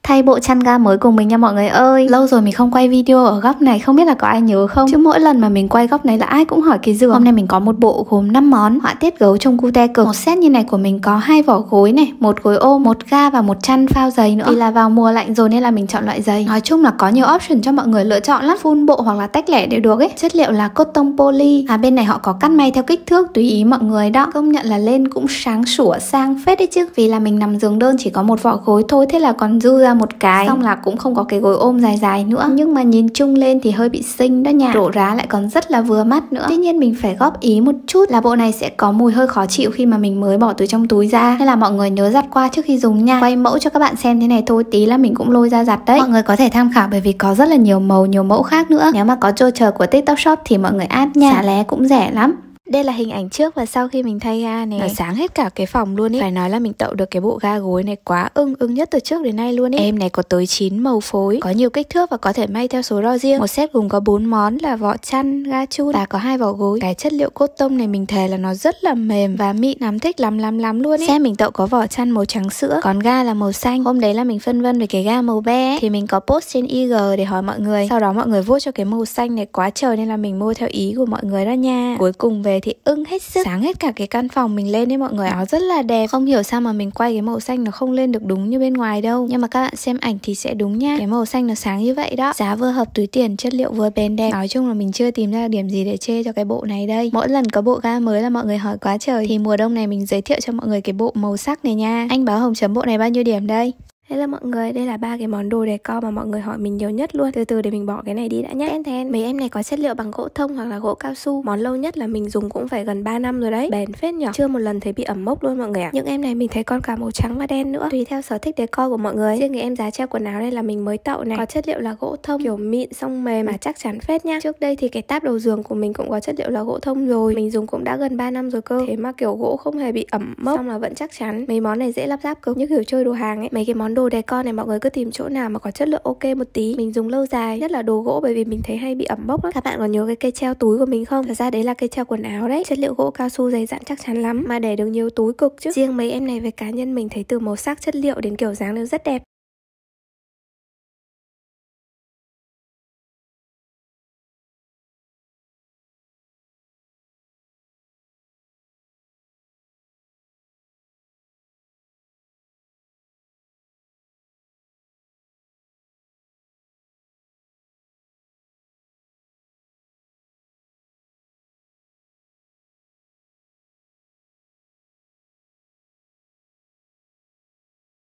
Thay bộ chăn ga mới cùng mình nha mọi người ơi. Lâu rồi mình không quay video ở góc này, không biết là có ai nhớ không? Chứ mỗi lần mà mình quay góc này là ai cũng hỏi cái giường. Hôm nay mình có một bộ gồm 5 món họa tiết gấu trong cute cực. Một set như này của mình có 2 vỏ gối này, một gối ôm, một ga và một chăn phao giày nữa. Vì là vào mùa lạnh rồi nên là mình chọn loại giày. Nói chung là có nhiều option cho mọi người lựa chọn lắm. Full bộ hoặc là tách lẻ đều được ấy. Chất liệu là cotton poly. Bên này họ có cắt may theo kích thước tùy ý mọi người đó. Công nhận là lên cũng sáng sủa sang phết đấy chứ. Vì là mình nằm giường đơn chỉ có một vỏ gối thôi, thế là còn dư ra một cái. Xong là cũng không có cái gối ôm dài dài nữa, nhưng mà nhìn chung lên thì hơi bị xinh đó nha. Rổ rá lại còn rất là vừa mắt nữa. Tuy nhiên mình phải góp ý một chút là bộ này sẽ có mùi hơi khó chịu khi mà mình mới bỏ từ trong túi ra, nên là mọi người nhớ giặt qua trước khi dùng nha. Quay mẫu cho các bạn xem thế này thôi, tí là mình cũng lôi ra giặt đấy. Mọi người có thể tham khảo bởi vì có rất là nhiều màu, nhiều mẫu khác nữa. Nếu mà có chờ của TikTok Shop thì mọi người add nha, giá vé cũng rẻ lắm. Đây là hình ảnh trước và sau khi mình thay ga này. Nó sáng hết cả cái phòng luôn ý. Phải nói là mình tậu được cái bộ ga gối này quá ưng nhất từ trước đến nay luôn ý. Em này có tới 9 màu phối, có nhiều kích thước và có thể may theo số đo riêng. Một set gồm có 4 món là vỏ chăn, ga chun và có 2 vỏ gối. Cái chất liệu cotton này mình thề là nó rất là mềm và mịn lắm, thích lắm luôn ý. Xem mình tậu có vỏ chăn màu trắng sữa, còn ga là màu xanh. Hôm đấy là mình phân vân về cái ga màu be ấy, thì mình có post trên IG để hỏi mọi người. Sau đó mọi người vote cho cái màu xanh này quá trời nên là mình mua theo ý của mọi người đó nha. Cuối cùng về thì ưng hết sức, sáng hết cả cái căn phòng mình lên đấy mọi người. Áo rất là đẹp, không hiểu sao mà mình quay cái màu xanh nó không lên được đúng như bên ngoài đâu, nhưng mà các bạn xem ảnh thì sẽ đúng nha. Cái màu xanh nó sáng như vậy đó, giá vừa hợp túi tiền, chất liệu vừa bền đẹp. Nói chung là mình chưa tìm ra điểm gì để chê cho cái bộ này đây. Mỗi lần có bộ ga mới là mọi người hỏi quá trời, thì mùa đông này mình giới thiệu cho mọi người cái bộ màu sắc này nha. Anh Báo Hồng chấm bộ này bao nhiêu điểm đây? Thế là mọi người, đây là 3 cái món đồ decor mà mọi người hỏi mình nhiều nhất luôn. Từ từ để mình bỏ cái này đi đã nhé. Mấy em này có chất liệu bằng gỗ thông hoặc là gỗ cao su. Món lâu nhất là mình dùng cũng phải gần 3 năm rồi đấy. Bền phết nhở, chưa một lần thấy bị ẩm mốc luôn mọi người ạ. Những em này mình thấy còn cả màu trắng và đen nữa, tùy theo sở thích decor của mọi người. Riêng cái em giá treo quần áo đây là mình mới tậu này, có chất liệu là gỗ thông, kiểu mịn xong mềm mà chắc chắn phết nha. Trước đây thì cái táp đầu giường của mình cũng có chất liệu là gỗ thông rồi, mình dùng cũng đã gần 3 năm rồi cơ. Thế mà kiểu gỗ không hề bị ẩm mốc, xong là vẫn chắc chắn. Mấy món này dễ lắp ráp cực, như kiểu chơi đồ hàng ấy. Mấy cái món đồ decor này mọi người cứ tìm chỗ nào mà có chất lượng ok một tí, mình dùng lâu dài, nhất là đồ gỗ, bởi vì mình thấy hay bị ẩm mốc lắm. Các bạn còn nhớ cái cây treo túi của mình không? Thật ra đấy là cây treo quần áo đấy, chất liệu gỗ cao su dày dặn chắc chắn lắm, mà để được nhiều túi cực chứ. Riêng mấy em này với cá nhân mình thấy từ màu sắc, chất liệu đến kiểu dáng đều rất đẹp.